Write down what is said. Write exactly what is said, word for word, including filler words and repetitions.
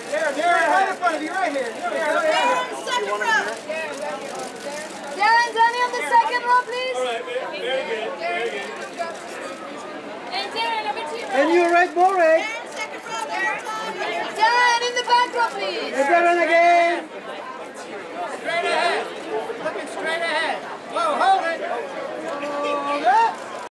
Darren, Darren, right in front of you, right here. Darren, second row. Darren, Danny on the second row, please. All right, very good, very good. And Darren, number two. And you right, more right. Darren, second row. Darren, Darren, in the back row, please. And Darren again.